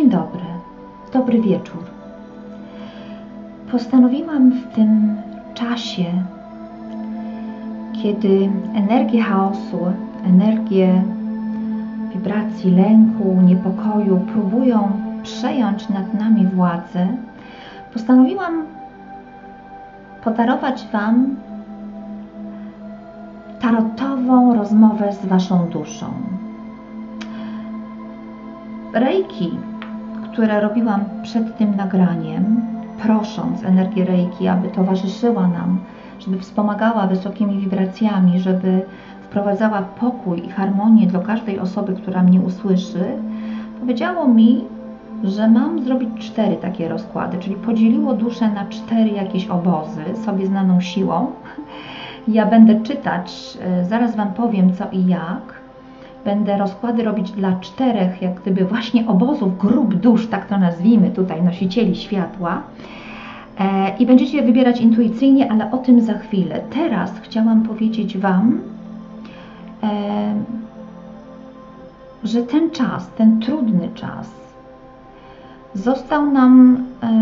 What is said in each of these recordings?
Dzień dobry, dobry wieczór. Postanowiłam w tym czasie, kiedy energie chaosu, energie wibracji lęku, niepokoju próbują przejąć nad nami władzę, postanowiłam podarować Wam tarotową rozmowę z Waszą duszą. Reiki, które robiłam przed tym nagraniem, prosząc energię Reiki, aby towarzyszyła nam, żeby wspomagała wysokimi wibracjami, żeby wprowadzała pokój i harmonię do każdej osoby, która mnie usłyszy, powiedziało mi, że mam zrobić 4 takie rozkłady, czyli podzieliło duszę na 4 jakieś obozy, sobie znaną siłą. Ja będę czytać, zaraz Wam powiem co i jak. Będę rozkłady robić dla 4 jak gdyby właśnie obozów, grup dusz, tak to nazwijmy tutaj, nosicieli światła. I będziecie je wybierać intuicyjnie, ale o tym za chwilę. Teraz chciałam powiedzieć Wam, że ten czas, ten trudny czas został nam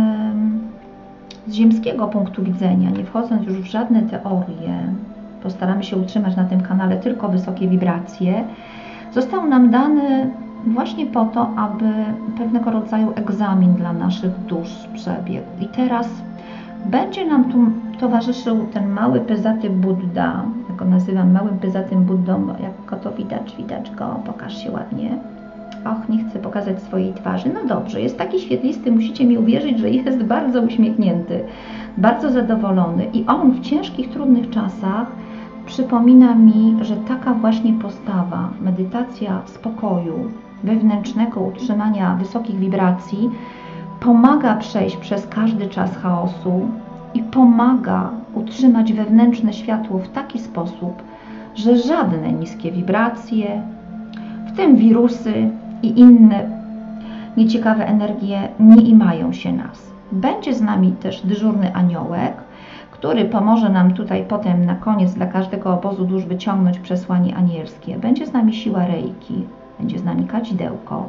z ziemskiego punktu widzenia, nie wchodząc już w żadne teorie, postaramy się utrzymać na tym kanale tylko wysokie wibracje, został nam dany właśnie po to, aby pewnego rodzaju egzamin dla naszych dusz przebiegł. I teraz będzie nam tu towarzyszył ten mały pyzaty Budda, jak go nazywam, małym pyzatym Buddą, bo jak go to widać go, pokaż się ładnie. Och, nie chcę pokazać swojej twarzy. No dobrze, jest taki świetlisty, musicie mi uwierzyć, że jest bardzo uśmiechnięty, bardzo zadowolony i on w ciężkich, trudnych czasach przypomina mi, że taka właśnie postawa, medytacja spokoju, wewnętrznego utrzymania wysokich wibracji pomaga przejść przez każdy czas chaosu i pomaga utrzymać wewnętrzne światło w taki sposób, że żadne niskie wibracje, w tym wirusy i inne nieciekawe energie nie imają się nas. Będzie z nami też dyżurny aniołek, który pomoże nam tutaj potem na koniec dla każdego obozu dusz wyciągnąć przesłanie anielskie. Będzie z nami siła Reiki, będzie z nami kadzidełko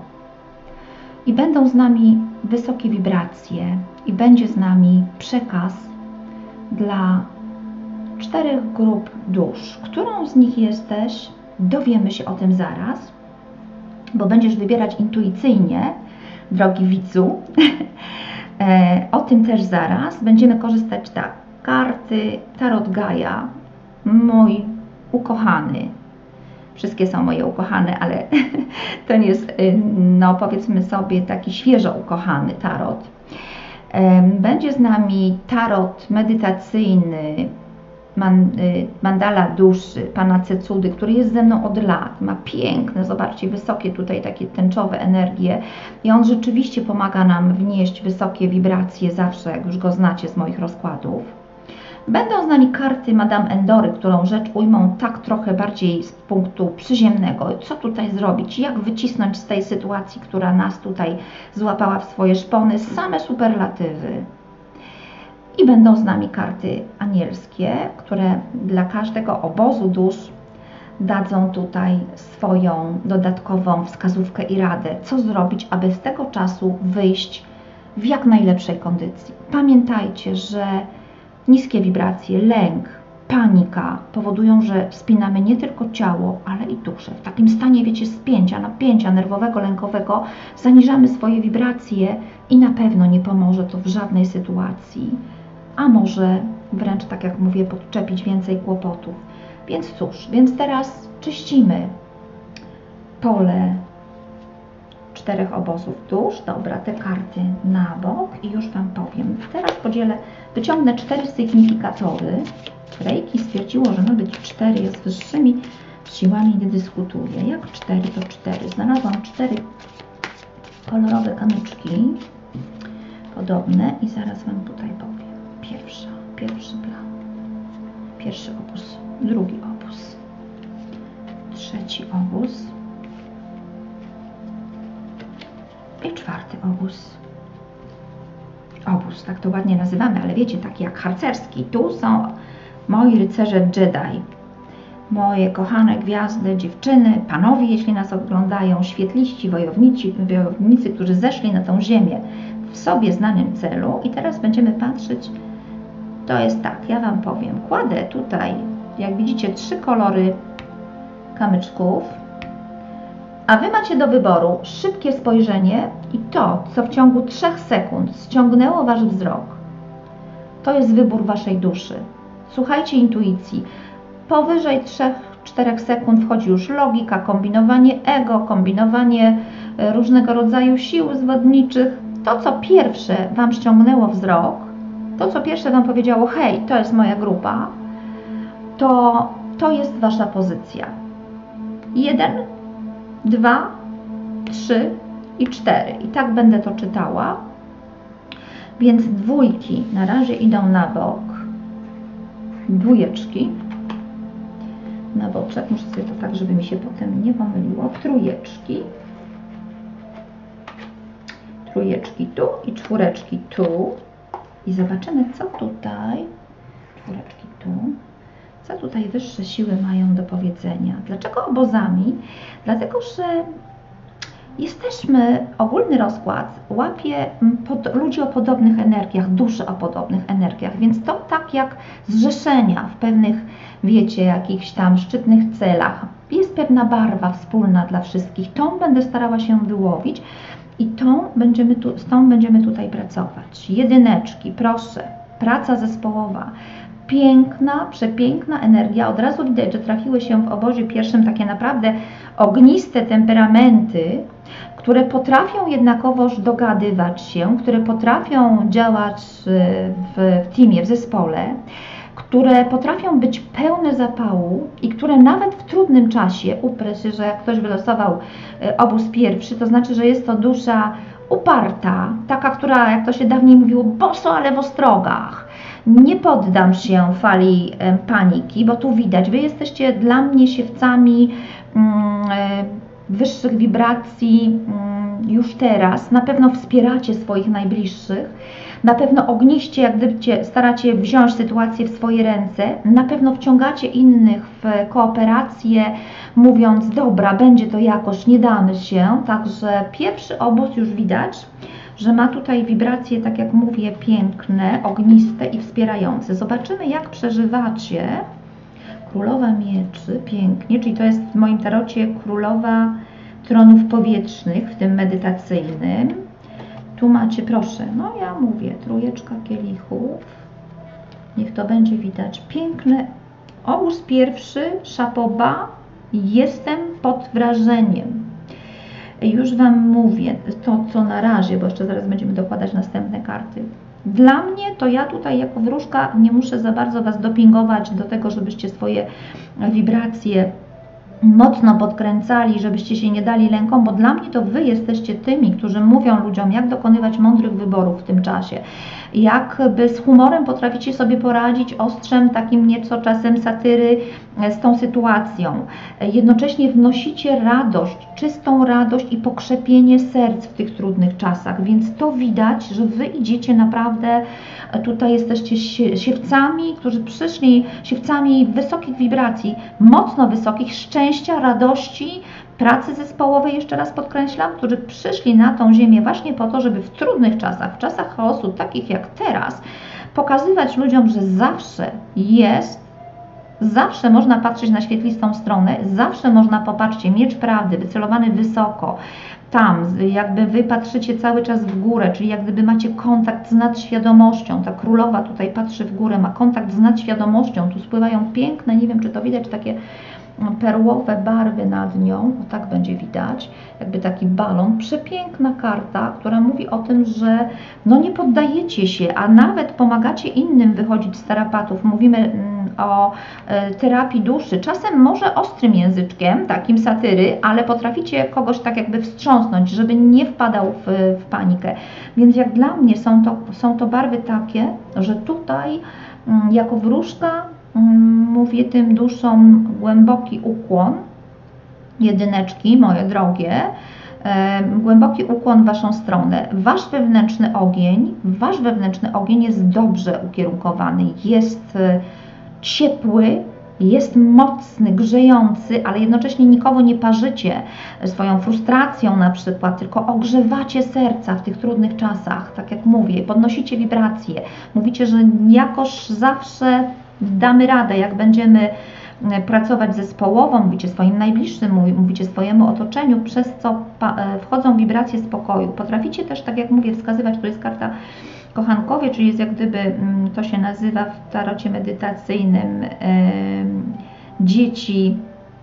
i będą z nami wysokie wibracje i będzie z nami przekaz dla 4 grup dusz. Którą z nich jesteś? Dowiemy się o tym zaraz, bo będziesz wybierać intuicyjnie, drogi widzu. O tym też zaraz. Będziemy korzystać tak. Karty Tarot Gaia, mój ukochany. Wszystkie są moje ukochane, ale to nie jest, no powiedzmy sobie, taki świeżo ukochany tarot. Będzie z nami tarot medytacyjny, mandala duszy pana Cecudy, który jest ze mną od lat, ma piękne, zobaczcie, wysokie tutaj takie tęczowe energie i on rzeczywiście pomaga nam wnieść wysokie wibracje zawsze, jak już go znacie z moich rozkładów. Będą z nami karty Madame Endory, którą rzecz ujmą tak trochę bardziej z punktu przyziemnego. Co tutaj zrobić? Jak wycisnąć z tej sytuacji, która nas tutaj złapała w swoje szpony? Same superlatywy. I będą z nami karty anielskie, które dla każdego obozu dusz dadzą tutaj swoją dodatkową wskazówkę i radę, co zrobić, aby z tego czasu wyjść w jak najlepszej kondycji. Pamiętajcie, że niskie wibracje, lęk, panika powodują, że wspinamy nie tylko ciało, ale i duszę. W takim stanie, wiecie, spięcia, napięcia nerwowego, lękowego zaniżamy swoje wibracje i na pewno nie pomoże to w żadnej sytuacji, a może wręcz, tak jak mówię, podczepić więcej kłopotów. Więc cóż, więc teraz czyścimy pole 4 obozów dusz. Dobra, te karty na bok i już Wam powiem. Teraz wyciągnę 4 sygnifikatory. Reiki stwierdziło, że ma być 4, ja z wyższymi siłami nie dyskutuję. Jak 4 to 4. Znalazłam 4 kolorowe kamyczki podobne i zaraz Wam tutaj powiem. Pierwszy plan, pierwszy obóz, drugi obóz, trzeci obóz i 4 obóz. Obóz, tak to ładnie nazywamy, ale wiecie, taki jak harcerski. Tu są moi rycerze Jedi. moje kochane gwiazdy, dziewczyny, panowie, jeśli nas oglądają, świetliści, wojownicy, którzy zeszli na tą ziemię w sobie znanym celu. I teraz będziemy patrzeć, to jest tak, ja Wam powiem, kładę tutaj, jak widzicie, 3 kolory kamyczków, a Wy macie do wyboru szybkie spojrzenie i to, co w ciągu 3 sekund ściągnęło Wasz wzrok. To jest wybór Waszej duszy. Słuchajcie intuicji. Powyżej 3-4 sekund wchodzi już logika, kombinowanie ego, kombinowanie różnego rodzaju sił zwodniczych. To, co pierwsze Wam ściągnęło wzrok, to, co pierwsze Wam powiedziało, hej, to jest moja grupa, to jest Wasza pozycja. 1, 2, 3 i 4. I tak będę to czytała. Więc dwójki na razie idą na bok. Dwójeczki na boczek. Muszę sobie to tak, żeby mi się potem nie pomyliło. Trójeczki. Trójeczki tu i 4 tu. I zobaczymy, co tutaj. 4 tu. Co tutaj wyższe siły mają do powiedzenia. Dlaczego obozami? Dlatego, że jesteśmy, ogólny rozkład łapie ludzi o podobnych energiach, duszy o podobnych energiach, więc to tak jak zrzeszenia w pewnych, wiecie, jakichś tam szczytnych celach. Jest pewna barwa wspólna dla wszystkich. Tą będę starała się wyłowić i z tą będziemy tutaj pracować. Jedyneczki, proszę, praca zespołowa. Piękna, przepiękna energia. Od razu widać, że trafiły się w obozie pierwszym takie naprawdę ogniste temperamenty, które potrafią jednakowoż dogadywać się, które potrafią działać w teamie, w zespole, które potrafią być pełne zapału i które nawet w trudnym czasie, uprę się, że jak ktoś wylosował obóz pierwszy, to znaczy, że jest to dusza uparta, taka, która, jak to się dawniej mówiło, boso, ale w ostrogach. Nie poddam się fali paniki, bo tu widać, Wy jesteście dla mnie siewcami wyższych wibracji już teraz. Na pewno wspieracie swoich najbliższych, na pewno ogniście, jak gdyby staracie wziąć sytuację w swoje ręce, na pewno wciągacie innych w kooperację, mówiąc, dobra, będzie to jakoś, nie damy się. Także pierwszy obóz już widać, że ma tutaj wibracje, tak jak mówię, piękne, ogniste i wspierające. Zobaczymy, jak przeżywacie. Królowa mieczy, pięknie, czyli to jest w moim tarocie królowa tronów powietrznych, w tym medytacyjnym. Tu macie, proszę, no ja mówię, trójeczka kielichów. Niech to będzie widać. Piękny obóz pierwszy, szapoba. Jestem pod wrażeniem. Już Wam mówię to, co na razie, bo jeszcze zaraz będziemy dokładać następne karty. Dla mnie to ja tutaj jako wróżka nie muszę za bardzo Was dopingować do tego, żebyście swoje wibracje mocno podkręcali, żebyście się nie dali lękom, bo dla mnie to Wy jesteście tymi, którzy mówią ludziom, jak dokonywać mądrych wyborów w tym czasie. Jakby z humorem potraficie sobie poradzić, ostrzem takim nieco czasem satyry z tą sytuacją. Jednocześnie wnosicie radość, czystą radość i pokrzepienie serc w tych trudnych czasach, więc to widać, że Wy idziecie naprawdę, tutaj jesteście siewcami, którzy przyszli, siewcami wysokich wibracji, mocno wysokich, szczęścia, radości, pracy zespołowej, jeszcze raz podkreślam, którzy przyszli na tą ziemię właśnie po to, żeby w trudnych czasach, w czasach chaosu, takich jak teraz, pokazywać ludziom, że zawsze można patrzeć na świetlistą stronę, zawsze można, popatrzcie, miecz prawdy, wycelowany wysoko, tam jakby Wy patrzycie cały czas w górę, czyli jak gdyby macie kontakt z nadświadomością. Ta królowa tutaj patrzy w górę, ma kontakt z nadświadomością, tu spływają piękne, nie wiem, czy to widać, takie perłowe barwy nad nią, o tak będzie widać, jakby taki balon, przepiękna karta, która mówi o tym, że no nie poddajecie się, a nawet pomagacie innym wychodzić z tarapatów. Mówimy o terapii duszy, czasem może ostrym języczkiem, takim satyry, ale potraficie kogoś tak jakby wstrząsnąć, żeby nie wpadał w panikę. Więc jak dla mnie są to barwy takie, że tutaj jako wróżka mówię tym duszom głęboki ukłon, jedyneczki, moje drogie, głęboki ukłon w Waszą stronę. Wasz wewnętrzny ogień jest dobrze ukierunkowany, jest ciepły, jest mocny, grzejący, ale jednocześnie nikogo nie parzycie swoją frustracją na przykład, tylko ogrzewacie serca w tych trudnych czasach, tak jak mówię, podnosicie wibracje, mówicie, że jakoż zawsze damy radę, jak będziemy pracować zespołowo, mówicie swoim najbliższym, mówicie swojemu otoczeniu, przez co wchodzą wibracje spokoju. Potraficie też, tak jak mówię, wskazywać, to jest karta kochankowie, czyli jest jak gdyby, to się nazywa w tarocie medytacyjnym, dzieci,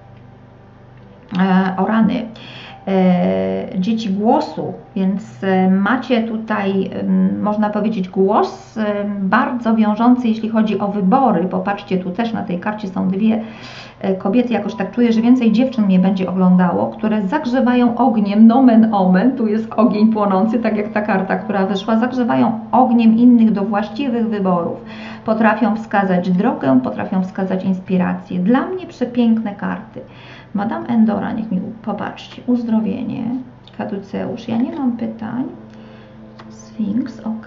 dzieci głosu, więc macie tutaj, można powiedzieć, głos bardzo wiążący, jeśli chodzi o wybory. Popatrzcie, tu też na tej karcie są dwie kobiety, jakoś tak czuję, że więcej dziewczyn mnie będzie oglądało, które zagrzewają ogniem, nomen omen, tu jest ogień płonący, tak jak ta karta, która wyszła, zagrzewają ogniem innych do właściwych wyborów. Potrafią wskazać drogę, potrafią wskazać inspirację. Dla mnie przepiękne karty. Madame Endora, niech mi popatrzcie, uzdrowienie, kaduceusz, ja nie mam pytań, Sfinks, ok,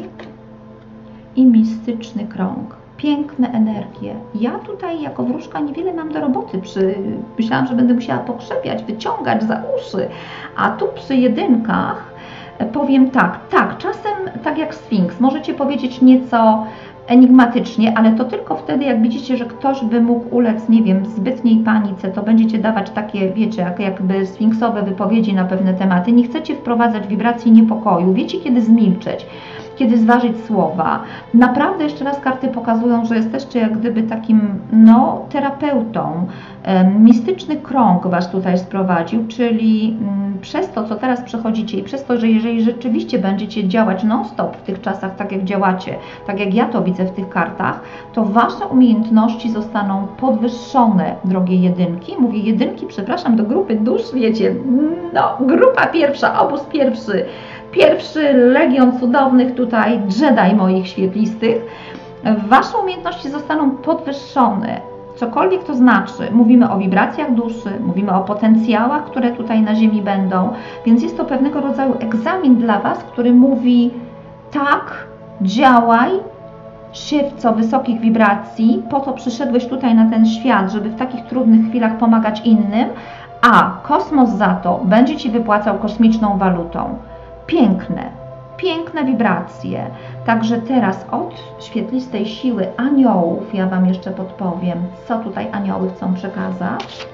i mistyczny krąg, piękne energie. Ja tutaj jako wróżka niewiele mam do roboty, myślałam, że będę musiała pokrzepiać, wyciągać za uszy, a tu przy jedynkach powiem tak, czasem tak jak Sfinks, możecie powiedzieć nieco enigmatycznie, ale to tylko wtedy, jak widzicie, że ktoś by mógł ulec, nie wiem, zbytniej panice, to będziecie dawać takie, wiecie, jakby sfinksowe wypowiedzi na pewne tematy. Nie chcecie wprowadzać wibracji niepokoju, wiecie, kiedy zmilczeć, kiedy zważyć słowa. Naprawdę jeszcze raz karty pokazują, że jesteście jak gdyby takim, no, terapeutą. Mistyczny krąg Was tutaj sprowadził, czyli przez to, co teraz przechodzicie i przez to, że jeżeli rzeczywiście będziecie działać non-stop w tych czasach, tak jak działacie, tak jak ja to widzę w tych kartach, to Wasze umiejętności zostaną podwyższone, drogie jedynki. Mówię jedynki, przepraszam, do grupy dusz, wiecie, no, grupa pierwsza, obóz pierwszy, legion cudownych tutaj, Jedi moich świetlistych. Wasze umiejętności zostaną podwyższone. Cokolwiek to znaczy, mówimy o wibracjach duszy, mówimy o potencjałach, które tutaj na Ziemi będą, więc jest to pewnego rodzaju egzamin dla Was, który mówi tak, działaj, siewco wysokich wibracji, po to przyszedłeś tutaj na ten świat, żeby w takich trudnych chwilach pomagać innym, a kosmos za to będzie Ci wypłacał kosmiczną walutą. Piękne wibracje. Także teraz od świetlistej siły aniołów, ja Wam jeszcze podpowiem, co tutaj anioły chcą przekazać.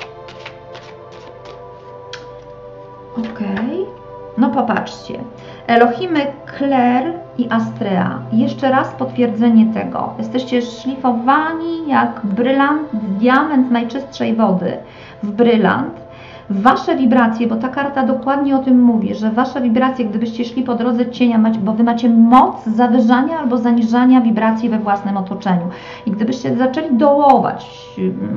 Ok. No popatrzcie. Elohimy, Kler i Astrea. Jeszcze raz potwierdzenie tego. Jesteście szlifowani jak brylant, diament najczystszej wody w brylant. Wasze wibracje, bo ta karta dokładnie o tym mówi, że Wasze wibracje, gdybyście szli po drodze cienia, bo Wy macie moc zawyżania albo zaniżania wibracji we własnym otoczeniu. I gdybyście zaczęli dołować,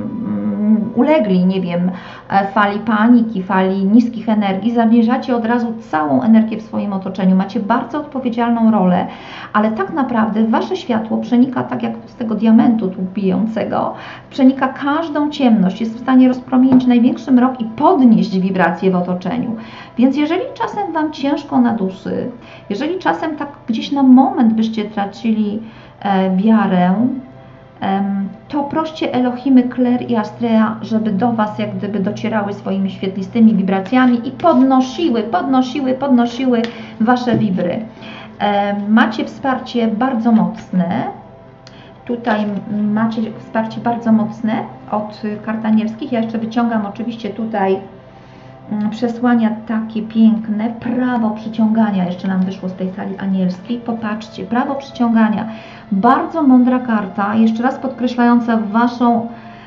ulegli, nie wiem, fali paniki, fali niskich energii, zaniżacie od razu całą energię w swoim otoczeniu. Macie bardzo odpowiedzialną rolę, ale tak naprawdę Wasze światło przenika, tak jak z tego diamentu tu bijącego, przenika każdą ciemność, jest w stanie rozpromienić największy mrok i podnieść wibracje w otoczeniu. Więc jeżeli czasem Wam ciężko na duszy, jeżeli czasem tak gdzieś na moment byście tracili wiarę, to proście Elohimy, Kler i Astrea, żeby do Was jak gdyby docierały swoimi świetlistymi wibracjami i podnosiły Wasze wibry. Macie wsparcie bardzo mocne. Tutaj macie wsparcie bardzo mocne od kart anielskich. Ja jeszcze wyciągam oczywiście tutaj przesłania takie piękne. Prawo przyciągania jeszcze nam wyszło z tej sali anielskiej. Popatrzcie, prawo przyciągania. Bardzo mądra karta, jeszcze raz podkreślająca Waszą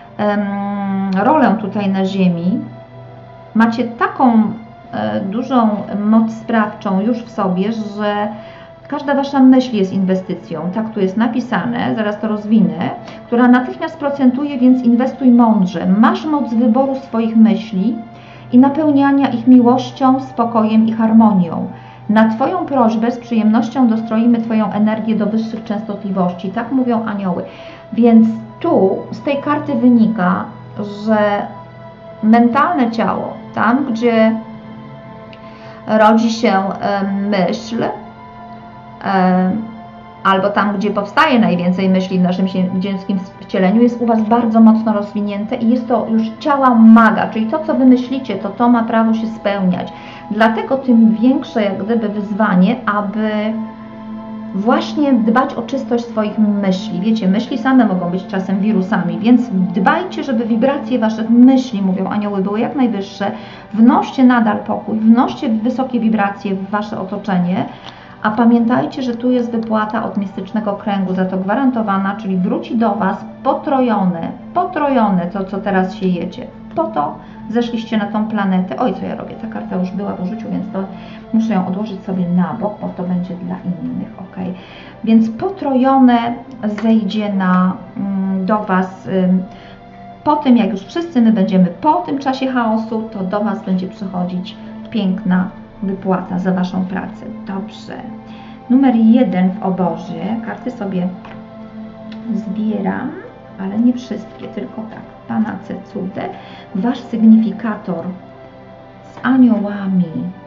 rolę tutaj na Ziemi. Macie taką dużą moc sprawczą już w sobie, że każda Wasza myśl jest inwestycją, tak tu jest napisane, zaraz to rozwinę, która natychmiast procentuje, więc inwestuj mądrze. Masz moc wyboru swoich myśli i napełniania ich miłością, spokojem i harmonią. Na Twoją prośbę z przyjemnością dostroimy Twoją energię do wyższych częstotliwości, tak mówią anioły. Więc tu z tej karty wynika, że mentalne ciało, tam gdzie rodzi się myśl, albo tam, gdzie powstaje najwięcej myśli w naszym ziemskim wcieleniu, jest u Was bardzo mocno rozwinięte i jest to już ciała maga, czyli to, co Wy myślicie, to ma prawo się spełniać. Dlatego tym większe jak gdyby wyzwanie, aby właśnie dbać o czystość swoich myśli. Wiecie, myśli same mogą być czasem wirusami, więc dbajcie, żeby wibracje Waszych myśli, mówią anioły, były jak najwyższe. Wnoście nadal pokój, wnoście wysokie wibracje w Wasze otoczenie, a pamiętajcie, że tu jest wypłata od mistycznego kręgu, za to gwarantowana, czyli wróci do Was potrojone to, co teraz siejecie. Po to zeszliście na tą planetę. Oj, co ja robię? Ta karta już była w użyciu, więc to muszę ją odłożyć sobie na bok, bo to będzie dla innych, ok? Więc potrojone zejdzie do Was po tym, jak już wszyscy my będziemy po tym czasie chaosu, to do Was będzie przychodzić piękna wypłata za Waszą pracę. Dobrze. Numer 1 w obozie. Karty sobie zbieram, ale nie wszystkie, tylko tak. Pana Cecudę. Wasz sygnifikator z aniołami.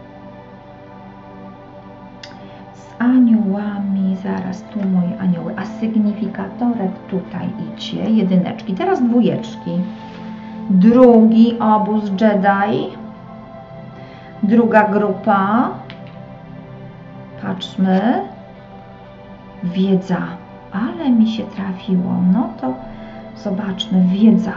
Zaraz tu moje anioły. A sygnifikatorek tutaj idzie. Jedyneczki. Teraz dwójeczki. Drugi obóz Jedi. Druga grupa. Patrzmy. Wiedza. Ale mi się trafiło. No to zobaczmy. Wiedza.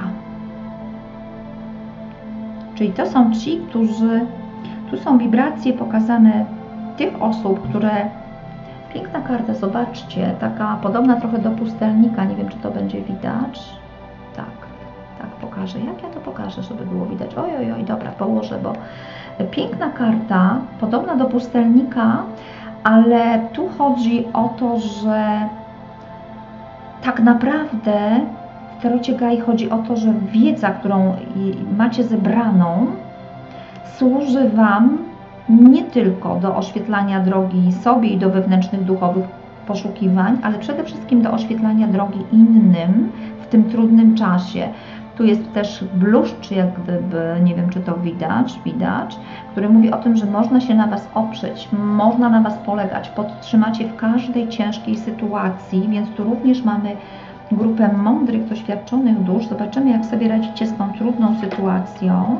Czyli to są ci, którzy... Tu są wibracje pokazane tych osób, które... Piękna karta, zobaczcie. Taka podobna trochę do pustelnika. Nie wiem, czy to będzie widać. Tak pokażę. Jak ja to pokażę, żeby było widać? Oj, dobra, położę, bo piękna karta, podobna do pustelnika, ale tu chodzi o to, że tak naprawdę w tarocie Gai chodzi o to, że wiedza, którą macie zebraną, służy Wam nie tylko do oświetlania drogi sobie i do wewnętrznych duchowych poszukiwań, ale przede wszystkim do oświetlania drogi innym w tym trudnym czasie. Tu jest też bluszcz, jak gdyby, nie wiem, czy to widać, który mówi o tym, że można się na Was oprzeć, można na Was polegać, podtrzymacie w każdej ciężkiej sytuacji, więc tu również mamy grupę mądrych, doświadczonych dusz. Zobaczymy, jak sobie radzicie z tą trudną sytuacją.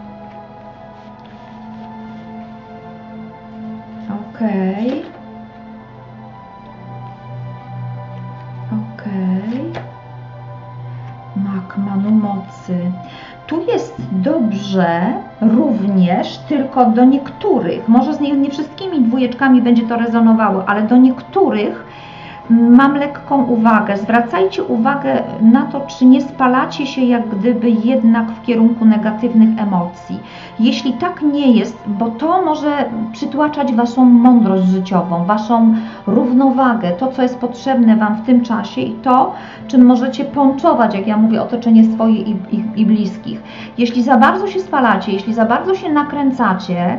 Okej. Mak Manu mocy. Tu jest dobrze również tylko do niektórych, może z nie wszystkimi dwójeczkami będzie to rezonowało, ale do niektórych mam lekką uwagę. Zwracajcie uwagę na to, czy nie spalacie się jak gdyby jednak w kierunku negatywnych emocji. Jeśli tak nie jest, bo to może przytłaczać Waszą mądrość życiową, Waszą równowagę, to, co jest potrzebne Wam w tym czasie i to, czym możecie ponczować, jak ja mówię, otoczenie swoje i bliskich. Jeśli za bardzo się spalacie, jeśli za bardzo się nakręcacie,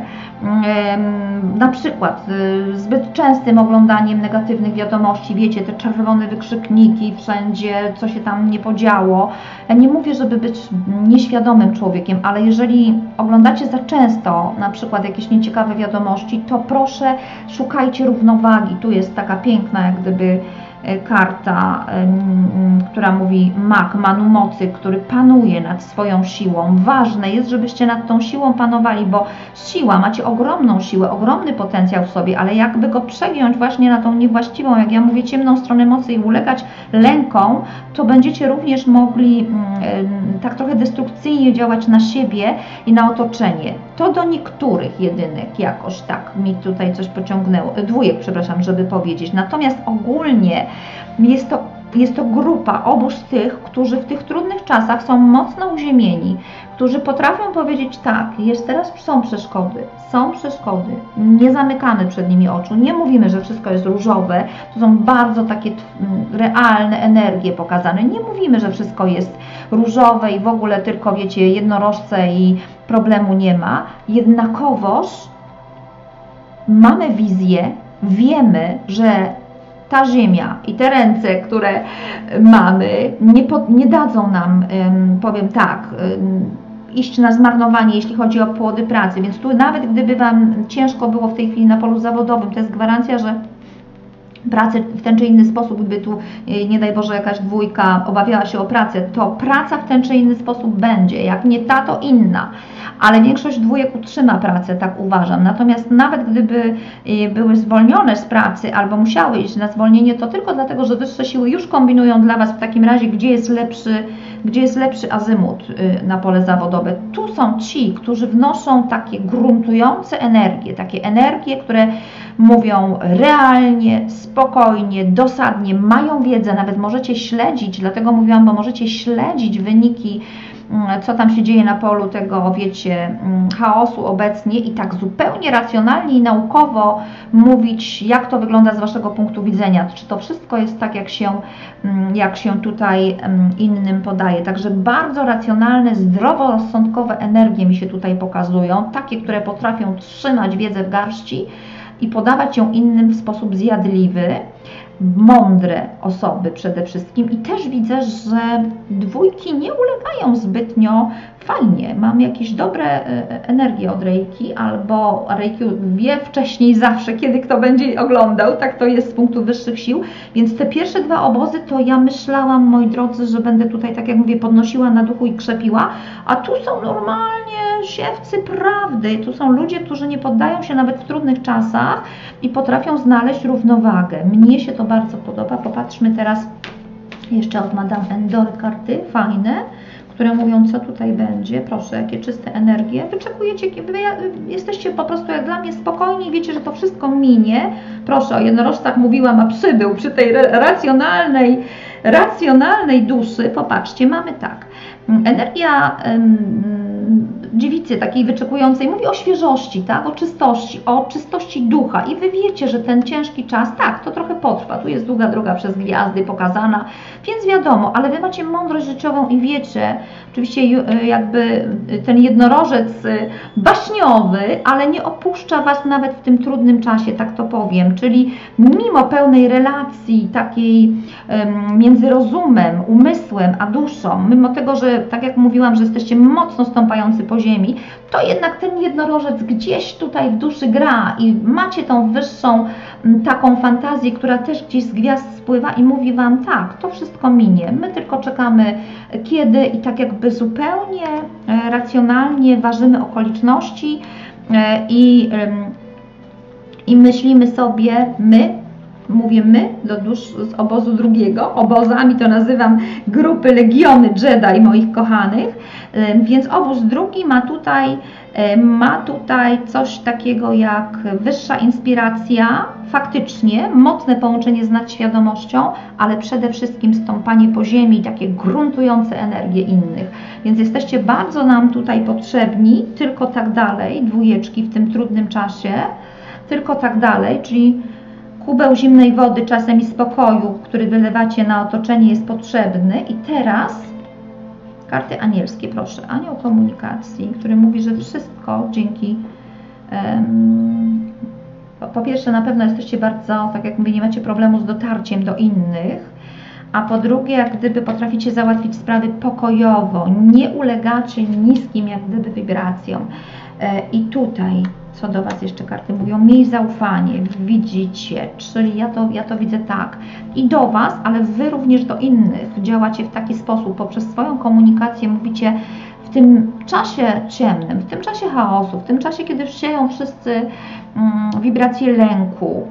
na przykład zbyt częstym oglądaniem negatywnych wiadomości, wiecie, te czerwone wykrzykniki wszędzie, co się tam nie podziało. Ja nie mówię, żeby być nieświadomym człowiekiem, ale jeżeli oglądacie za często na przykład jakieś nieciekawe wiadomości, to proszę szukajcie równowagi. Tu jest taka piękna jak gdyby karta, która mówi mak, Manu mocy, który panuje nad swoją siłą. Ważne jest, żebyście nad tą siłą panowali, bo siła, macie ogromną siłę, ogromny potencjał w sobie, ale jakby go przegiąć właśnie na tą niewłaściwą, jak ja mówię, ciemną stronę mocy i ulegać lękom, to będziecie również mogli tak trochę destrukcyjnie działać na siebie i na otoczenie. To do niektórych jedynek jakoś tak mi tutaj coś pociągnęło, dwójek, przepraszam, żeby powiedzieć. Natomiast ogólnie jest to grupa, obóz tych, którzy w tych trudnych czasach są mocno uziemieni, którzy potrafią powiedzieć tak, teraz są przeszkody, nie zamykamy przed nimi oczu, nie mówimy, że wszystko jest różowe, to są bardzo takie realne energie pokazane, nie mówimy, że wszystko jest różowe i w ogóle tylko, wiecie, jednorożce i problemu nie ma, jednakowoż mamy wizję, wiemy, że ta ziemia i te ręce, które mamy, nie dadzą nam, powiem tak, iść na zmarnowanie, jeśli chodzi o płody pracy. Więc tu nawet gdyby Wam ciężko było w tej chwili na polu zawodowym, to jest gwarancja, że pracę w ten czy inny sposób, gdyby tu, nie daj Boże, jakaś dwójka obawiała się o pracę, to praca w ten czy inny sposób będzie, jak nie ta, to inna. Ale większość dwójek utrzyma pracę, tak uważam. Natomiast nawet gdyby były zwolnione z pracy albo musiały iść na zwolnienie, to tylko dlatego, że wyższe siły już kombinują dla Was w takim razie, gdzie jest lepszy azymut na pole zawodowe. Tu są ci, którzy wnoszą takie gruntujące energie, takie energie, które mówią realnie, spokojnie, dosadnie, mają wiedzę, nawet możecie śledzić, dlatego mówiłam, bo możecie śledzić wyniki, co tam się dzieje na polu tego, wiecie, chaosu obecnie i tak zupełnie racjonalnie i naukowo mówić, jak to wygląda z Waszego punktu widzenia, czy to wszystko jest tak, jak się tutaj innym podaje. Także bardzo racjonalne, zdroworozsądkowe energie mi się tutaj pokazują, takie, które potrafią trzymać wiedzę w garści i podawać ją innym w sposób zjadliwy, mądre osoby przede wszystkim. I też widzę, że dwójki nie ulegają zbytnio fajnie. Mam jakieś dobre energie od Reiki, albo Reiki wie wcześniej zawsze, kiedy kto będzie oglądał, tak to jest z punktu wyższych sił. Więc te pierwsze dwa obozy to ja myślałam, moi drodzy, że będę tutaj, tak jak mówię, podnosiła na duchu i krzepiła, a tu są normalnie siewcy prawdy. Tu są ludzie, którzy nie poddają się nawet w trudnych czasach i potrafią znaleźć równowagę. Mnie się to bardzo podoba. Popatrzmy teraz jeszcze od Madame Endor karty, fajne, które mówią, co tutaj będzie. Proszę, jakie czyste energie. Wyczekujecie, wy jesteście po prostu jak dla mnie spokojni, wiecie, że to wszystko minie. Proszę, o jednorożcach mówiłam, a przybył przy tej racjonalnej duszy. Popatrzcie, mamy tak. Energia dziewicy takiej wyczekującej mówi o świeżości, tak? O czystości ducha i Wy wiecie, że ten ciężki czas, tak, to trochę potrwa, tu jest długa droga przez gwiazdy pokazana, więc wiadomo, ale Wy macie mądrość życiową i wiecie, oczywiście jakby ten jednorożec baśniowy, ale nie opuszcza Was nawet w tym trudnym czasie, tak to powiem, czyli mimo pełnej relacji takiej między rozumem, umysłem a duszą, mimo tego, że tak jak mówiłam, że jesteście mocno stąpający po ziemi, to jednak ten jednorożec gdzieś tutaj w duszy gra i macie tą wyższą taką fantazję, która też gdzieś z gwiazd spływa i mówi Wam, tak, to wszystko minie, my tylko czekamy kiedy i tak jakby zupełnie racjonalnie ważymy okoliczności i myślimy sobie, mówię my, do dusz z obozu drugiego, obozami to nazywam grupy Legiony Jedi moich kochanych, więc obóz drugi ma tutaj coś takiego jak wyższa inspiracja, faktycznie mocne połączenie z nadświadomością, ale przede wszystkim stąpanie po ziemi, takie gruntujące energie innych. Więc jesteście bardzo nam tutaj potrzebni, tylko tak dalej, dwójeczki w tym trudnym czasie, tylko tak dalej, czyli kubeł zimnej wody czasem i spokoju, który wylewacie na otoczenie, jest potrzebny. I teraz karty anielskie, proszę. Anioł komunikacji, który mówi, że wszystko dzięki po pierwsze na pewno jesteście bardzo, tak jak mówię, nie macie problemu z dotarciem do innych, a po drugie, jak gdyby potraficie załatwić sprawy pokojowo, nie ulegacie niskim jak gdyby wibracjom. I tutaj, co do Was jeszcze karty mówią, miej zaufanie, widzicie, czyli ja to widzę tak, i do Was, ale Wy również do innych działacie w taki sposób, poprzez swoją komunikację mówicie w tym czasie ciemnym, w tym czasie chaosu, w tym czasie, kiedy sieją wszyscy wibracje lęku.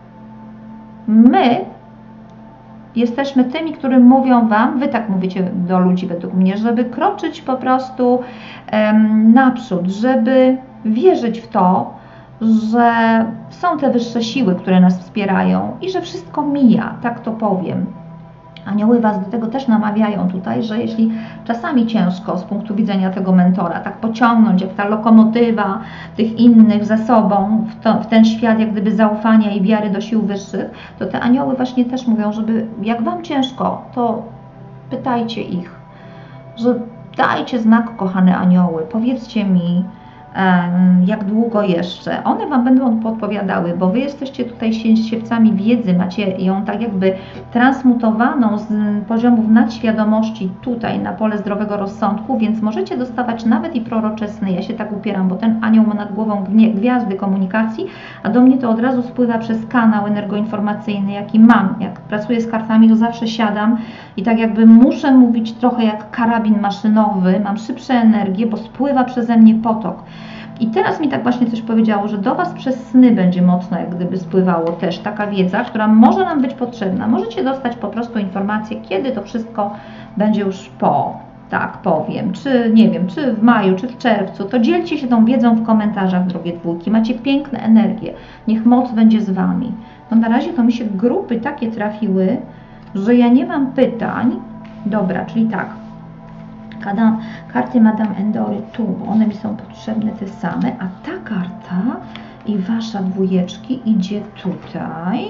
My jesteśmy tymi, którym mówią Wam, Wy tak mówicie do ludzi według mnie, żeby kroczyć po prostu naprzód, żeby wierzyć w to, że są te wyższe siły, które nas wspierają i że wszystko mija, tak to powiem. Anioły Was do tego też namawiają tutaj, że jeśli czasami ciężko z punktu widzenia tego mentora, tak pociągnąć jak ta lokomotywa tych innych za sobą w ten świat jak gdyby zaufania i wiary do sił wyższych, to te anioły właśnie też mówią, żeby jak Wam ciężko, to pytajcie ich, że dajcie znak, kochane anioły, powiedzcie mi, jak długo jeszcze. One Wam będą podpowiadały, bo Wy jesteście tutaj siewcami wiedzy, macie ją tak jakby transmutowaną z poziomów nadświadomości tutaj na pole zdrowego rozsądku, więc możecie dostawać nawet i prorocze sny. Ja się tak upieram, bo ten anioł ma nad głową gwiazdy komunikacji, a do mnie to od razu spływa przez kanał energoinformacyjny, jaki mam. Jak pracuję z kartami, to zawsze siadam i tak jakby muszę mówić trochę jak karabin maszynowy, mam szybsze energię, bo spływa przeze mnie potok. I teraz mi tak właśnie coś powiedziało, że do Was przez sny będzie mocno jak gdyby spływało też taka wiedza, która może nam być potrzebna. Możecie dostać po prostu informację, kiedy to wszystko będzie już tak powiem, czy nie wiem, czy w maju, czy w czerwcu, to dzielcie się tą wiedzą w komentarzach, drogie dwójki. Macie piękne energie, niech moc będzie z Wami. No na razie to mi się grupy takie trafiły, że ja nie mam pytań. Dobra, czyli tak. Karty Madame Endory tu, bo one mi są potrzebne te same, a ta karta i Wasza dwójeczki idzie tutaj.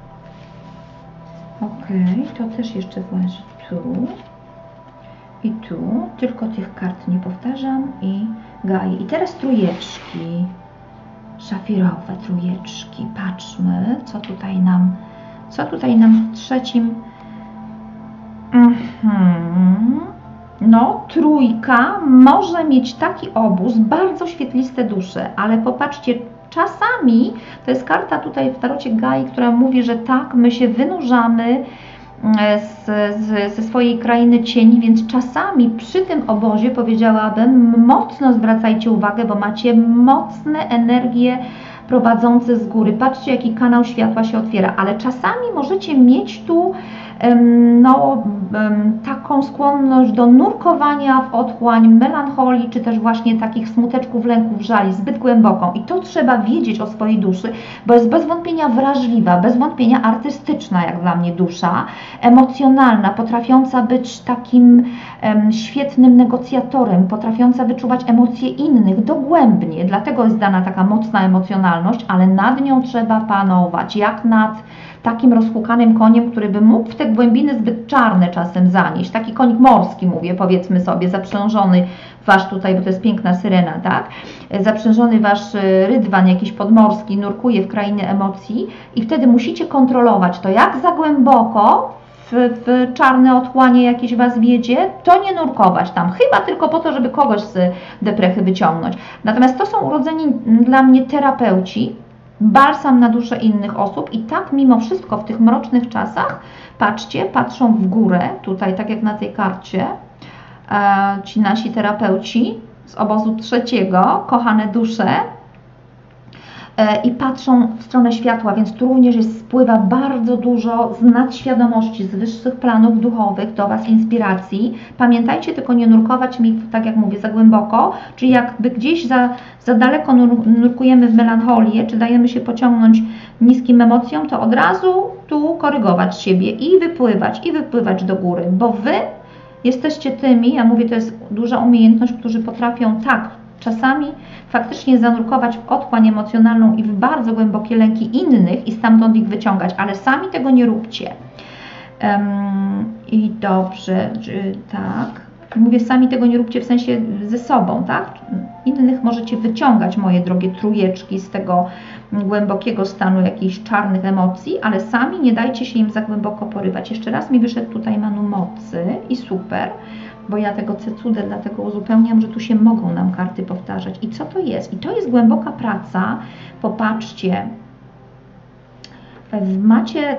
Ok, to też jeszcze właśnie tu i tu, tylko tych kart nie powtarzam i Gai. I teraz trójeczki, szafirowe trójeczki. Patrzmy, co tutaj nam w trzecim. No, trójka może mieć taki obóz, bardzo świetliste dusze, ale popatrzcie, czasami to jest karta tutaj w tarocie Gai, która mówi, że tak, my się wynurzamy ze swojej krainy cieni, więc czasami przy tym obozie, powiedziałabym, mocno zwracajcie uwagę, bo macie mocne energie prowadzące z góry. Patrzcie, jaki kanał światła się otwiera, ale czasami możecie mieć tu taką skłonność do nurkowania w otchłań, melancholii, czy też właśnie takich smuteczków, lęków, żali, zbyt głęboką. I to trzeba wiedzieć o swojej duszy, bo jest bez wątpienia wrażliwa, bez wątpienia artystyczna, jak dla mnie dusza, emocjonalna, potrafiąca być takim świetnym negocjatorem, potrafiąca wyczuwać emocje innych dogłębnie. Dlatego jest dana taka mocna emocjonalność, ale nad nią trzeba panować, jak nad takim rozhukanym koniem, który by mógł w te głębiny zbyt czarne czasem zanieść. Taki konik morski, mówię, powiedzmy sobie, zaprzężony Wasz tutaj, bo to jest piękna syrena, tak? Zaprzężony Wasz rydwan jakiś podmorski nurkuje w krainie emocji i wtedy musicie kontrolować to, jak za głęboko w czarne otchłanie jakieś Was wiedzie, to nie nurkować tam, chyba tylko po to, żeby kogoś z deprechy wyciągnąć. Natomiast to są urodzeni dla mnie terapeuci, balsam na duszę innych osób i tak mimo wszystko w tych mrocznych czasach, patrzcie, patrzą w górę, tutaj tak jak na tej karcie, ci nasi terapeuci z obozu trzeciego, kochane dusze, i patrzą w stronę światła, więc tu również spływa bardzo dużo z nadświadomości, z wyższych planów duchowych do Was inspiracji. Pamiętajcie tylko nie nurkować mi, tak jak mówię, za głęboko, czyli jakby gdzieś za daleko nurkujemy w melancholię, czy dajemy się pociągnąć niskim emocjom, to od razu tu korygować siebie i wypływać do góry, bo Wy jesteście tymi, ja mówię, to jest duża umiejętność, którzy potrafią tak czasami faktycznie zanurkować w otchłań emocjonalną i w bardzo głębokie lęki innych i stamtąd ich wyciągać, ale sami tego nie róbcie. I dobrze, tak. Mówię, sami tego nie róbcie w sensie ze sobą, tak? Innych możecie wyciągać, moje drogie trójeczki, z tego głębokiego stanu jakichś czarnych emocji, ale sami nie dajcie się im za głęboko porywać. Jeszcze raz mi wyszedł tutaj Manu Mocy i super, bo ja tego cecudę dlatego uzupełniam, że tu się mogą nam karty powtarzać. I co to jest? I to jest głęboka praca. Popatrzcie, macie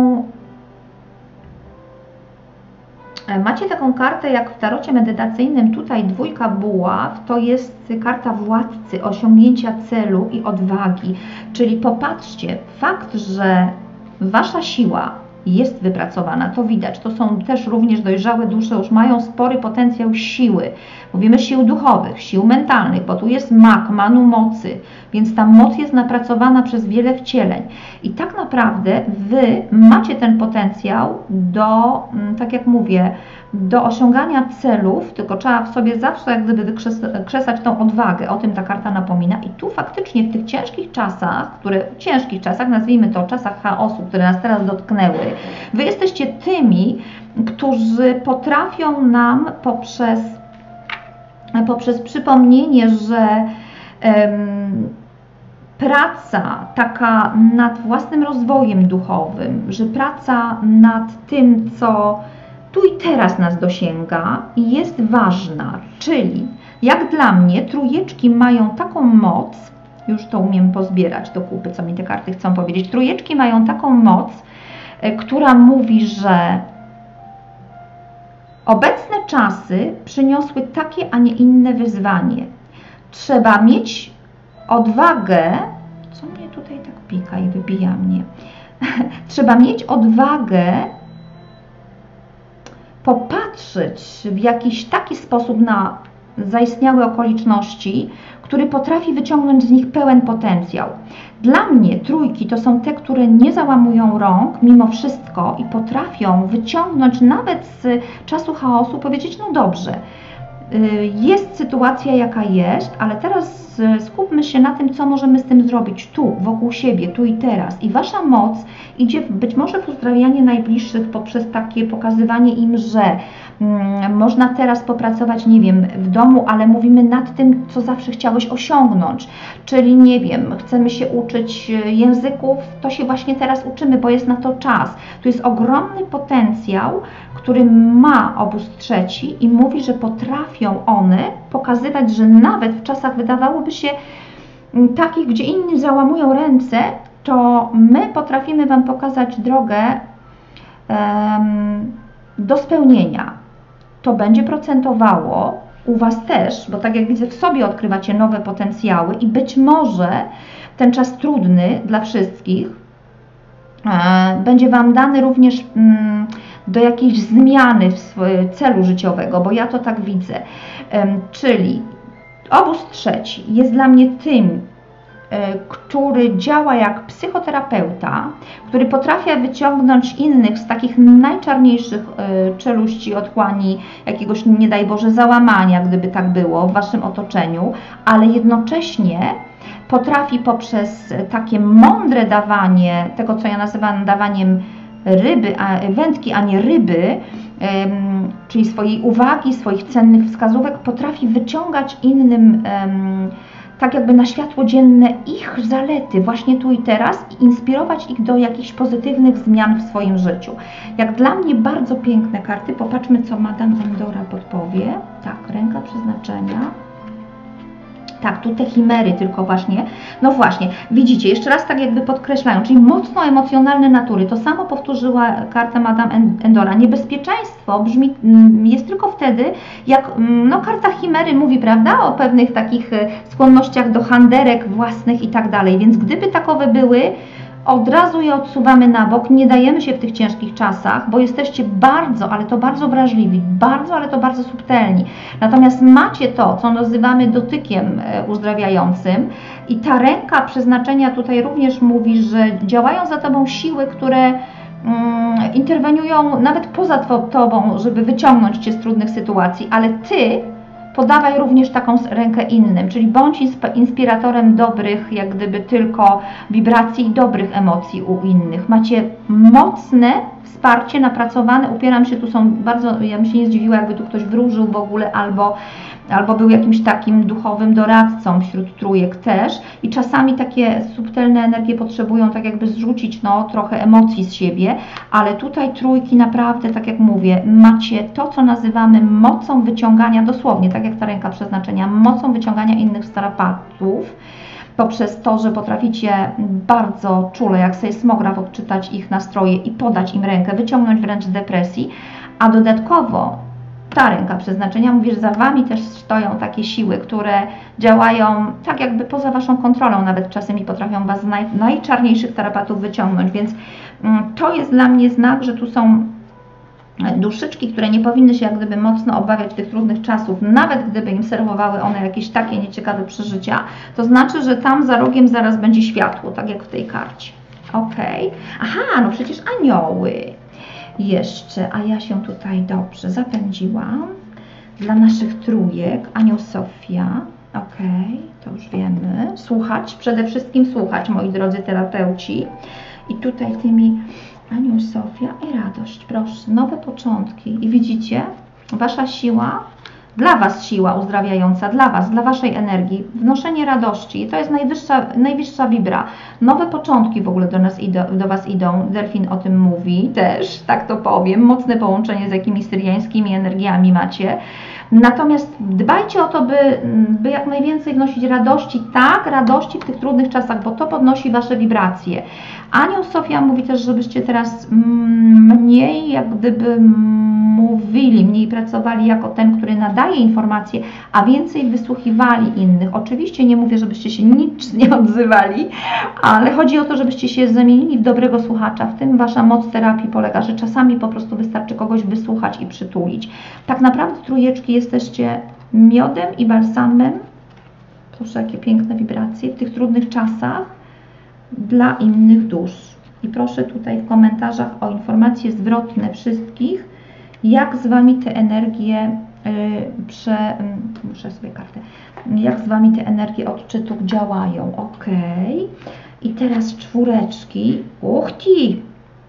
taką kartę jak w tarocie medytacyjnym, tutaj dwójka buław, to jest karta władcy, osiągnięcia celu i odwagi. Czyli popatrzcie, fakt, że Wasza siła jest wypracowana, to widać, to są też również dojrzałe dusze, już mają spory potencjał siły. Mówimy sił duchowych, sił mentalnych, bo tu jest mag, Manu mocy, więc ta moc jest napracowana przez wiele wcieleń. I tak naprawdę Wy macie ten potencjał do, tak jak mówię, do osiągania celów, tylko trzeba w sobie zawsze jak gdyby wykrzesać tą odwagę, o tym ta karta napomina. I tu faktycznie w tych ciężkich czasach, nazwijmy to czasach chaosu, które nas teraz dotknęły, Wy jesteście tymi, którzy potrafią nam poprzez przypomnienie, że praca taka nad własnym rozwojem duchowym, że praca nad tym, co tu i teraz nas dosięga, jest ważna. Czyli jak dla mnie trójeczki mają taką moc, już to umiem pozbierać do kupy, co mi te karty chcą powiedzieć. Trójeczki mają taką moc, która mówi, że obecne czasy przyniosły takie, a nie inne wyzwanie. Trzeba mieć odwagę, co mnie tutaj tak pika i wybija mnie, trzeba mieć odwagę popatrzeć w jakiś taki sposób na zaistniałe okoliczności, który potrafi wyciągnąć z nich pełen potencjał. Dla mnie trójki to są te, które nie załamują rąk mimo wszystko i potrafią wyciągnąć nawet z czasu chaosu, powiedzieć, no dobrze, jest sytuacja jaka jest, ale teraz skupmy się na tym, co możemy z tym zrobić tu, wokół siebie, tu i teraz. I Wasza moc idzie być może w uzdrawianie najbliższych poprzez takie pokazywanie im, że można teraz popracować, nie wiem, w domu, ale mówimy nad tym, co zawsze chciałeś osiągnąć. Czyli, nie wiem, chcemy się uczyć języków, to się właśnie teraz uczymy, bo jest na to czas. Tu jest ogromny potencjał, który ma obóz trzeci i mówi, że potrafią one pokazywać, że nawet w czasach wydawałoby się takich, gdzie inni załamują ręce, to my potrafimy Wam pokazać drogę do spełnienia. To będzie procentowało u Was też, bo tak jak widzę, w sobie odkrywacie nowe potencjały i być może ten czas trudny dla wszystkich będzie Wam dany również do jakiejś zmiany w celu życiowego, bo ja to tak widzę. Czyli obóz trzeci jest dla mnie tym, który działa jak psychoterapeuta, który potrafi wyciągnąć innych z takich najczarniejszych czeluści, otchłani, jakiegoś, nie daj Boże, załamania, gdyby tak było w Waszym otoczeniu, ale jednocześnie potrafi poprzez takie mądre dawanie tego, co ja nazywam dawaniem wędki, a nie ryby, czyli swojej uwagi, swoich cennych wskazówek, potrafi wyciągać innym tak jakby na światło dzienne ich zalety właśnie tu i teraz i inspirować ich do jakichś pozytywnych zmian w swoim życiu. Jak dla mnie bardzo piękne karty. Popatrzmy, co Madame Endora podpowie. Tak, ręka przeznaczenia. Tak, tu te chimery tylko właśnie. No właśnie, widzicie, jeszcze raz tak jakby podkreślają, czyli mocno emocjonalne natury. To samo powtórzyła karta Madame Endora. Niebezpieczeństwo brzmi, jest tylko wtedy, jak no, karta chimery mówi, prawda, o pewnych takich skłonnościach do handerek własnych i tak dalej. Więc gdyby takowe były, od razu je odsuwamy na bok, nie dajemy się w tych ciężkich czasach, bo jesteście bardzo, ale to bardzo wrażliwi, bardzo, ale to bardzo subtelni. Natomiast macie to, co nazywamy dotykiem uzdrawiającym i ta ręka przeznaczenia tutaj również mówi, że działają za Tobą siły, które interweniują nawet poza Tobą, żeby wyciągnąć Cię z trudnych sytuacji, ale Ty podawaj również taką rękę innym, czyli bądź inspiratorem dobrych, jak gdyby tylko wibracji i dobrych emocji u innych. Macie mocne wsparcie, napracowane, upieram się, tu są bardzo, ja bym się nie zdziwiła, jakby tu ktoś wróżył w ogóle, albo był jakimś takim duchowym doradcą wśród trójek też i czasami takie subtelne energie potrzebują tak jakby zrzucić no, trochę emocji z siebie, ale tutaj trójki naprawdę, tak jak mówię, macie to, co nazywamy mocą wyciągania, dosłownie, tak jak ta ręka przeznaczenia, mocą wyciągania innych z tarapatów, poprzez to, że potraficie bardzo czule, jak sejsmograf, odczytać ich nastroje i podać im rękę, wyciągnąć wręcz z depresji, a dodatkowo ta ręka przeznaczenia mówi, że za Wami też stoją takie siły, które działają tak jakby poza Waszą kontrolą, nawet czasami potrafią Was z najczarniejszych tarapatów wyciągnąć, więc to jest dla mnie znak, że tu są duszyczki, które nie powinny się jak gdyby mocno obawiać tych trudnych czasów, nawet gdyby im serwowały one jakieś takie nieciekawe przeżycia, to znaczy, że tam za rogiem zaraz będzie światło, tak jak w tej karcie. Ok. Aha, no przecież anioły. Jeszcze, a ja się tutaj dobrze zapędziłam. Dla naszych trójek, anioł Sofia. Ok, to już wiemy. Słuchać, przede wszystkim słuchać, moi drodzy terapeuci. I tutaj tymi anioł Sofia i radość, proszę, nowe początki. I widzicie, Wasza siła Dla Was siła uzdrawiająca, dla Was, dla Waszej energii, wnoszenie radości. To jest najwyższa wibra. Nowe początki w ogóle do Was idą. Delfin o tym mówi też, tak to powiem. Mocne połączenie z jakimiś syriańskimi energiami macie. Natomiast dbajcie o to, by jak najwięcej wnosić radości, tak, radości w tych trudnych czasach, bo to podnosi Wasze wibracje. Anioł Sofia mówi też, żebyście teraz mniej jak gdyby mówili, mniej pracowali jako ten, który nadaje informacje, a więcej wysłuchiwali innych. Oczywiście nie mówię, żebyście się nic nie odzywali, ale chodzi o to, żebyście się zamienili w dobrego słuchacza. W tym Wasza moc terapii polega, że czasami po prostu wystarczy kogoś wysłuchać i przytulić. Tak naprawdę trójeczki jesteście miodem i balsamem. Proszę, jakie piękne wibracje w tych trudnych czasach dla innych dusz. I proszę tutaj w komentarzach o informacje zwrotne wszystkich, jak z Wami te energie muszę sobie kartę, jak z Wami te energie odczytu działają. Ok. I teraz czwóreczki. Uchci!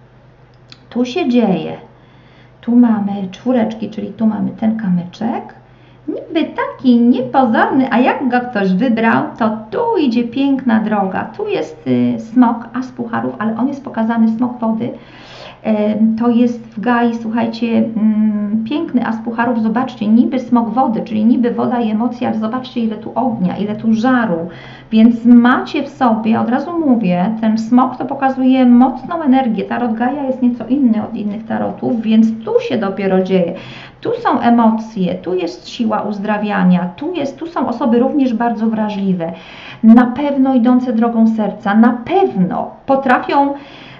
Tu się dzieje. Tu mamy czwóreczki, czyli tu mamy ten kamyczek. Niby taki niepozorny, a jak go ktoś wybrał, to tu idzie piękna droga. Tu jest smok, as pucharów, ale on jest pokazany, smok wody. To jest w Gai, słuchajcie, piękny as pucharów. Zobaczcie, niby smok wody, czyli niby woda i emocje, ale zobaczcie, ile tu ognia, ile tu żaru. Więc macie w sobie, od razu mówię, ten smok to pokazuje mocną energię. Tarot Gaia jest nieco inny od innych tarotów, więc tu się dopiero dzieje. Tu są emocje, tu jest siła uzdrawiania, tu są osoby również bardzo wrażliwe, na pewno idące drogą serca, na pewno potrafią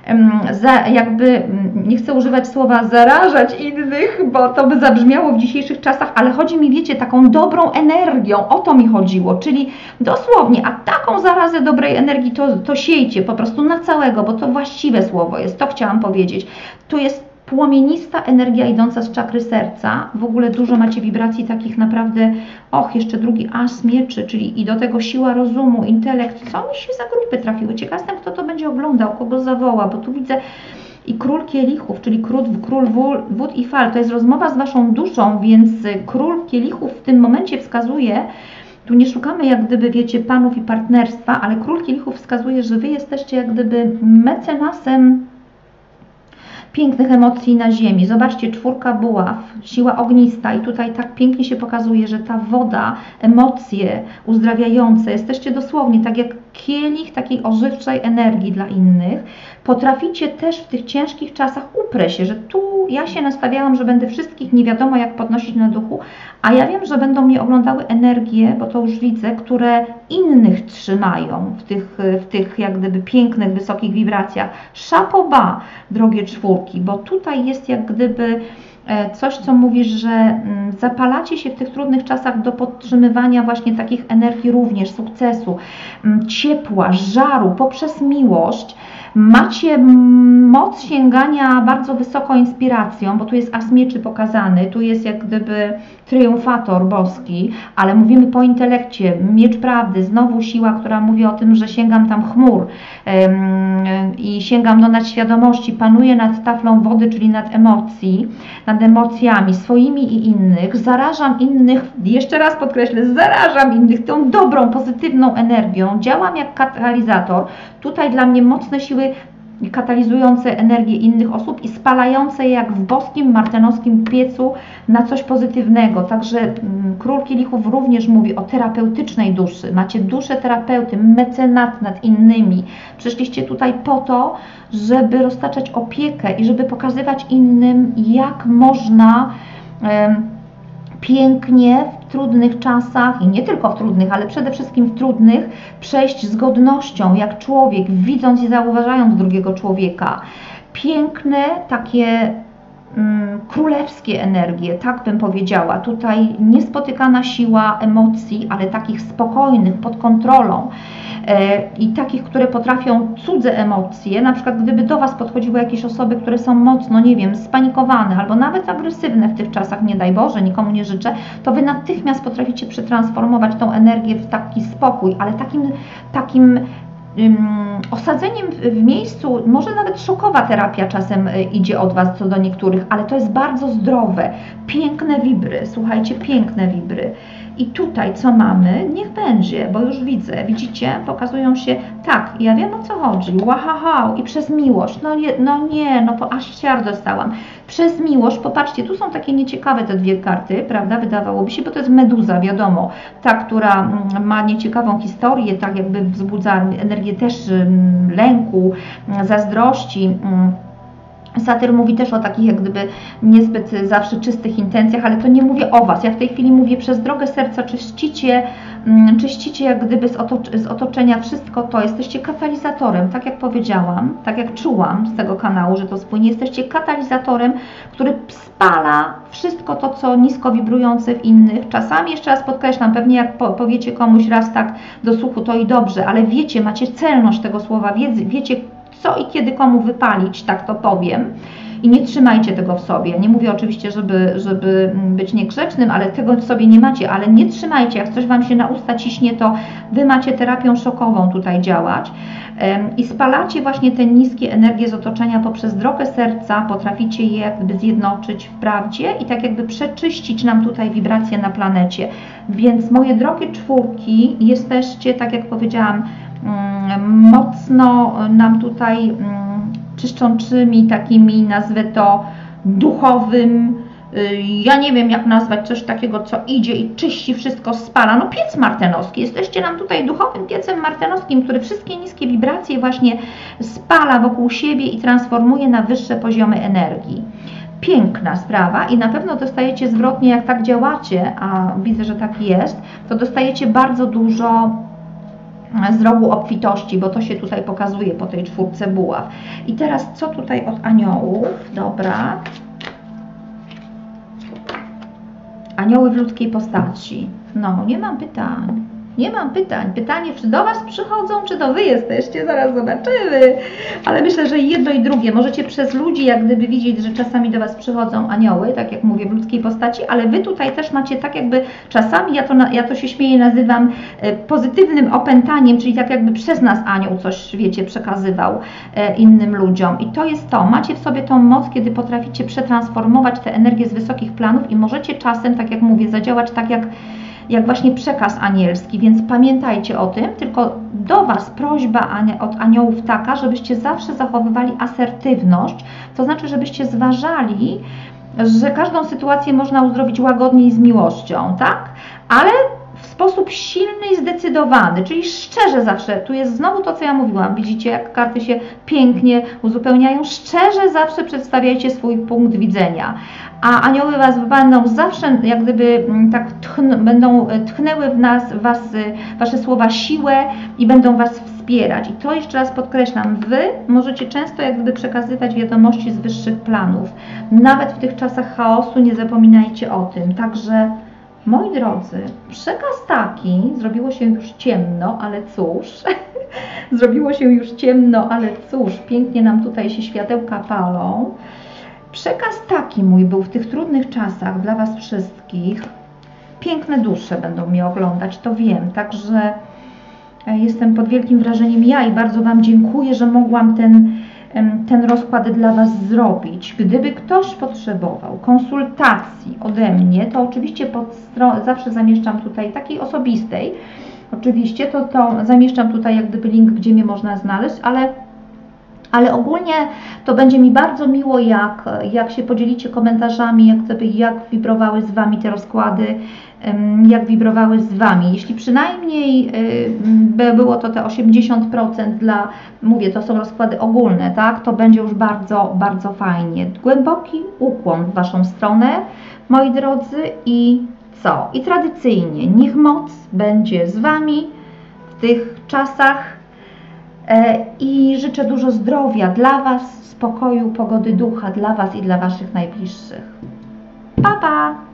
jakby, nie chcę używać słowa zarażać innych, bo to by zabrzmiało w dzisiejszych czasach, ale chodzi mi, wiecie, taką dobrą energią, o to mi chodziło, czyli dosłownie, a taką zarazę dobrej energii to siejcie po prostu na całego, bo to właściwe słowo jest, to chciałam powiedzieć. Tu jest płomienista energia idąca z czakry serca. W ogóle dużo macie wibracji takich naprawdę, jeszcze drugi as mieczy, czyli i do tego siła rozumu, intelekt. Co mi się za grupy trafiły? Ciekaw jestem, kto to będzie oglądał, kogo zawoła, bo tu widzę i król kielichów, czyli król wód i fal. To jest rozmowa z Waszą duszą, więc król kielichów w tym momencie wskazuje, tu nie szukamy jak gdyby, wiecie, panów i partnerstwa, ale król kielichów wskazuje, że Wy jesteście jak gdyby mecenasem pięknych emocji na ziemi. Zobaczcie, czwórka buław, siła ognista i tutaj tak pięknie się pokazuje, że ta woda, emocje uzdrawiające, jesteście dosłownie tak jak kielich takiej ożywczej energii dla innych. Potraficie też w tych ciężkich czasach upreć się, że tu ja się nastawiałam, że będę wszystkich nie wiadomo jak podnosić na duchu, a ja wiem, że będą mnie oglądały energie, bo to już widzę, które innych trzymają w tych jak gdyby pięknych, wysokich wibracjach. Szapoba, drogie czwórki, bo tutaj jest jak gdyby coś, co mówisz, że zapalacie się w tych trudnych czasach do podtrzymywania właśnie takich energii również, sukcesu, ciepła, żaru, poprzez miłość. Macie moc sięgania bardzo wysoką inspiracją, bo tu jest as mieczy pokazany, tu jest jak gdyby triumfator boski, ale mówimy po intelekcie, miecz prawdy, znowu siła, która mówi o tym, że sięgam tam chmur i sięgam do nadświadomości, panuję nad taflą wody, czyli nad emocjami swoimi i innych, zarażam innych, jeszcze raz podkreślę, zarażam innych tą dobrą, pozytywną energią, działam jak katalizator. Tutaj dla mnie mocne siły katalizujące energię innych osób i spalające je jak w boskim, martenowskim piecu na coś pozytywnego. Także król kielichów również mówi o terapeutycznej duszy. Macie duszę terapeuty, mecenat nad innymi. Przyszliście tutaj po to, żeby roztaczać opiekę i żeby pokazywać innym, jak można pięknie w trudnych czasach i nie tylko w trudnych, ale przede wszystkim w trudnych przejść z godnością, jak człowiek, widząc i zauważając drugiego człowieka. Piękne, takie królewskie energie, tak bym powiedziała. Tutaj niespotykana siła emocji, ale takich spokojnych, pod kontrolą. I takich, które potrafią cudze emocje, na przykład gdyby do Was podchodziły jakieś osoby, które są mocno, nie wiem, spanikowane albo nawet agresywne w tych czasach, nie daj Boże, nikomu nie życzę, to Wy natychmiast potraficie przetransformować tą energię w taki spokój, ale takim osadzeniem w miejscu, może nawet szokowa terapia czasem idzie od Was co do niektórych, ale to jest bardzo zdrowe, piękne wibry, słuchajcie, piękne wibry. I tutaj co mamy? Niech będzie, bo już widzę, widzicie, pokazują się, tak, ja wiem o co chodzi, wahaha, i przez miłość, aż ciar dostałam. Przez miłość, popatrzcie, tu są takie nieciekawe te dwie karty, prawda, wydawałoby się, bo to jest meduza, wiadomo, ta, która ma nieciekawą historię, tak jakby wzbudza energię też lęku, zazdrości. Satyr mówi też o takich jak gdyby niezbyt zawsze czystych intencjach, ale to nie mówię o Was. Ja w tej chwili mówię, przez drogę serca czyścicie jak gdyby z otoczenia wszystko to. Jesteście katalizatorem, tak jak powiedziałam, tak jak czułam z tego kanału, że to spłynie. Jesteście katalizatorem, który spala wszystko to, co nisko wibrujące w innych. Czasami, jeszcze raz podkreślam, pewnie jak powiecie komuś raz tak do słuchu, to i dobrze, ale wiecie, macie celność tego słowa, wiecie, co i kiedy komu wypalić, tak to powiem. I nie trzymajcie tego w sobie. Nie mówię oczywiście, żeby być niegrzecznym, ale tego w sobie nie macie, ale nie trzymajcie. Jak coś Wam się na usta ciśnie, to Wy macie terapią szokową tutaj działać. I spalacie właśnie te niskie energie z otoczenia poprzez drogę serca, potraficie je jakby zjednoczyć w prawdzie i tak jakby przeczyścić nam tutaj wibracje na planecie. Więc moje drogie czwórki, jesteście, tak jak powiedziałam, mocno nam tutaj czyszczącymi, takimi, nazwę to, duchowym, ja nie wiem jak nazwać coś takiego, co idzie i czyści wszystko, spala, no piec martenowski, jesteście nam tutaj duchowym piecem martenowskim, który wszystkie niskie wibracje właśnie spala wokół siebie i transformuje na wyższe poziomy energii. Piękna sprawa i na pewno dostajecie zwrotnie, jak tak działacie, a widzę, że tak jest, to dostajecie bardzo dużo z rogu obfitości, bo to się tutaj pokazuje po tej czwórce buław. I teraz co tutaj od aniołów? Dobra. Anioły w ludzkiej postaci. No, nie mam pytań. Nie mam pytań. Pytanie, czy do Was przychodzą, czy to Wy jesteście? Zaraz zobaczymy. Ale myślę, że jedno i drugie. Możecie przez ludzi jak gdyby widzieć, że czasami do Was przychodzą anioły, tak jak mówię, w ludzkiej postaci, ale Wy tutaj też macie tak jakby czasami, ja to się śmieję, nazywam pozytywnym opętaniem, czyli tak jakby przez nas anioł coś, wiecie, przekazywał innym ludziom. I to jest to. Macie w sobie tą moc, kiedy potraficie przetransformować te energię z wysokich planów i możecie czasem, tak jak mówię, zadziałać tak jak właśnie przekaz anielski, więc pamiętajcie o tym, tylko do Was prośba od aniołów taka, żebyście zawsze zachowywali asertywność, to znaczy, żebyście zważali, że każdą sytuację można uzdrowić łagodnie i z miłością, tak? Ale w sposób silny i zdecydowany, czyli szczerze zawsze, tu jest znowu to, co ja mówiłam, widzicie, jak karty się pięknie uzupełniają, szczerze zawsze przedstawiajcie swój punkt widzenia, a anioły Was będą zawsze, jak gdyby tak będą tchnęły w Was Wasze słowa siłę i będą Was wspierać. I to jeszcze raz podkreślam, Wy możecie często jak gdyby przekazywać wiadomości z wyższych planów, nawet w tych czasach chaosu, nie zapominajcie o tym, także moi drodzy, przekaz taki, zrobiło się już ciemno, ale cóż, zrobiło się już ciemno, ale cóż, pięknie nam tutaj się światełka palą. Przekaz taki mój był w tych trudnych czasach dla Was wszystkich. Piękne dusze będą mnie oglądać, to wiem, także jestem pod wielkim wrażeniem ja i bardzo Wam dziękuję, że mogłam ten rozkład dla Was zrobić. Gdyby ktoś potrzebował konsultacji ode mnie, to oczywiście zawsze zamieszczam tutaj takiej osobistej, oczywiście to zamieszczam tutaj jak gdyby link, gdzie mnie można znaleźć, ale ogólnie to będzie mi bardzo miło, jak się podzielicie komentarzami, jak wibrowały z Wami te rozkłady, jak wibrowały z Wami. Jeśli przynajmniej było to te 80% mówię, to są rozkłady ogólne, tak, to będzie już bardzo, bardzo fajnie. Głęboki ukłon w Waszą stronę, moi drodzy, i co? I tradycyjnie, niech moc będzie z Wami w tych czasach. I życzę dużo zdrowia dla Was, spokoju, pogody ducha dla Was i dla Waszych najbliższych. Pa, pa!